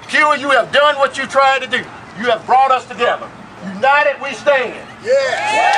CUEE, you have done what you tried to do. You have brought us together. United we stand. Yeah.